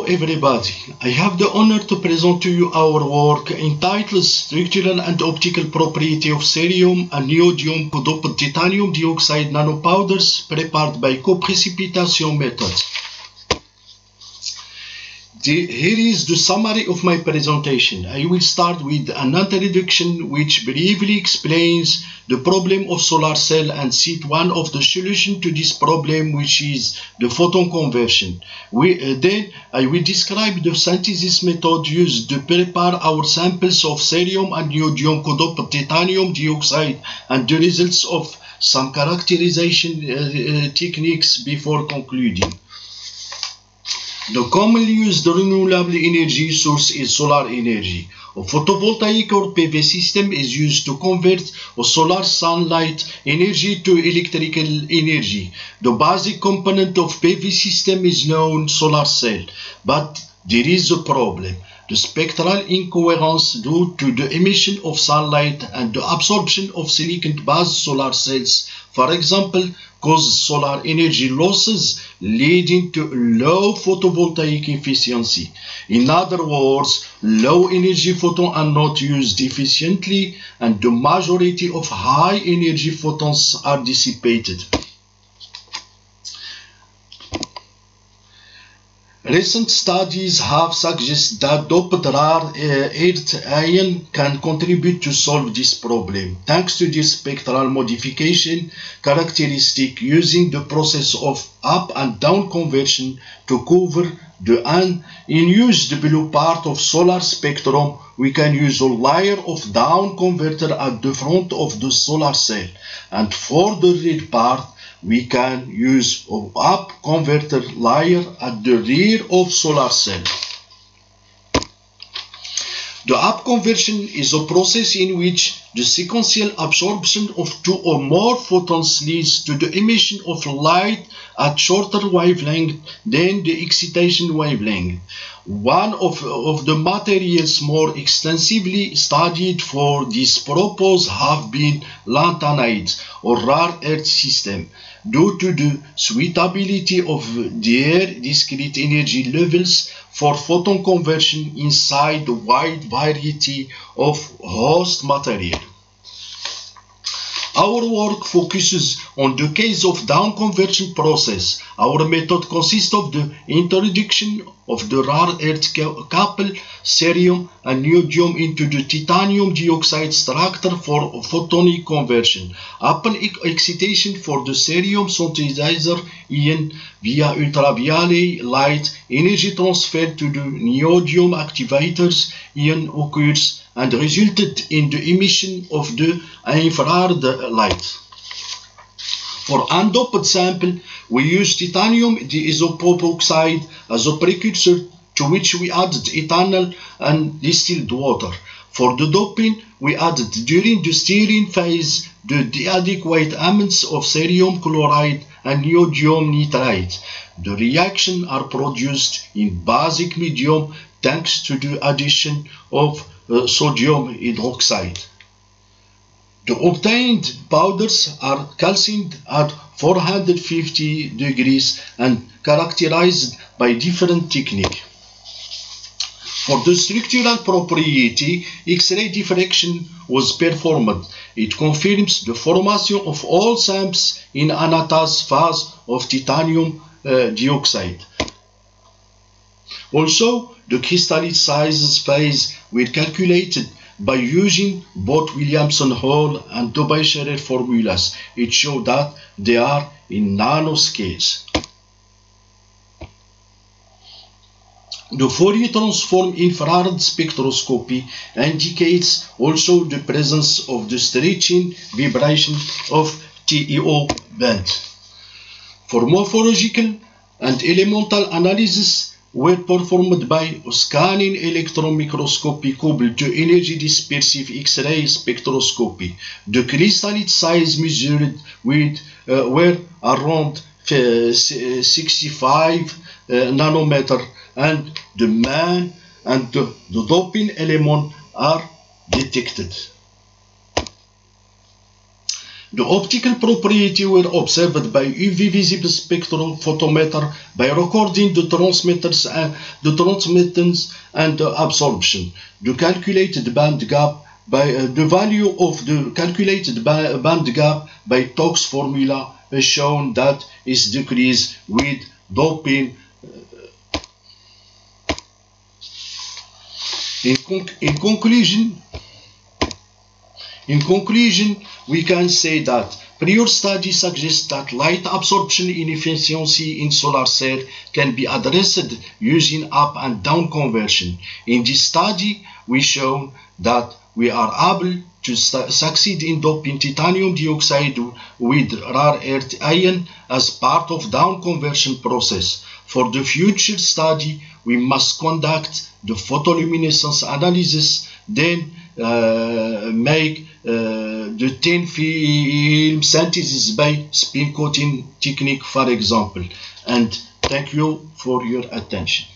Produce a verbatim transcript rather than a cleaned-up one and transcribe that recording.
everybody, I have the honor to present to you our work entitled Structural and Optical Property of Cerium and Neodymium Co-doped Titanium Dioxide Nanopowders prepared by co-precipitation method. The, here is the summary of my presentation. I will start with an introduction which briefly explains the problem of solar cell and set one of the solutions to this problem, which is the photon conversion. We, uh, then I will describe the synthesis method used to prepare our samples of cerium and neodymium co-doped titanium dioxide and the results of some characterization uh, uh, techniques before concluding. The commonly used renewable energy source is solar energy. A photovoltaic or P V system is used to convert solar sunlight energy to electrical energy. The basic component of P V system is known solar cell, but there is a problem. The spectral incoherence due to the emission of sunlight and the absorption of silicon-based solar cells, for example, cause solar energy losses leading to low photovoltaic efficiency. In other words, low energy photons are not used efficiently and the majority of high energy photons are dissipated. Recent studies have suggested that doped rare earth ion can contribute to solve this problem, thanks to this spectral modification characteristic using the process of up and down conversion to cover the unused blue part of solar spectrum. We can use a layer of down converter at the front of the solar cell, and for the red part we can use an up converter layer at the rear of solar cell. The up conversion is a process in which the sequential absorption of two or more photons leads to the emission of light at shorter wavelength than the excitation wavelength. One of, of the materials more extensively studied for this purpose have been lanthanides or rare earth system. Due to the suitability of their discrete energy levels for photon conversion inside the wide variety of host material. Our work focuses on the case of down conversion process. Our method consists of the introduction of the rare earth couple cerium and neodymium into the titanium dioxide structure for photonic conversion. Upon excitation for the cerium synthesizer ion via ultraviolet light, energy transfer to the neodymium activators ion occurs and resulted in the emission of the infrared light. For undoped sample, we use titanium diisopropoxide as a precursor to which we added ethanol and distilled water. For the doping, we added during the stirring phase the adequate amounts of cerium chloride and neodymium nitrate. The reactions are produced in basic medium thanks to the addition of uh, sodium hydroxide. The obtained powders are calcined at four hundred fifty degrees and characterized by different techniques. For the structural property, X-ray diffraction was performed. It confirms the formation of all samples in anatase phase of titanium uh, dioxide. Also, the crystalline sizes phase were calculated by using both Williamson-Hall and Debye-Scherrer formulas. It showed that they are in nanoscales. The Fourier transform infrared spectroscopy indicates also the presence of the stretching vibration of T E O band. For morphological and elemental analysis were performed by scanning electron microscopy coupled to energy dispersive X-ray spectroscopy. The crystalline size measured with uh, were around uh, sixty-five uh, nanometer, and the man and the, the doping element are detected. The optical properties were observed by U V visible spectrophotometer by recording the transmitters and the transmittance and the absorption. The calculated band gap by uh, the value of the calculated ba band gap by Stokes formula is shown that is decreased with doping. In, conc in conclusion, in conclusion, we can say that prior study suggests that light absorption inefficiency in solar cell can be addressed using up and down conversion. In this study, we show that we are able to succeed in doping titanium dioxide with rare earth ion as part of down conversion process. For the future study, we must conduct the photoluminescence analysis, then uh, make uh, the thin film synthesis by spin coating technique, for example. And thank you for your attention.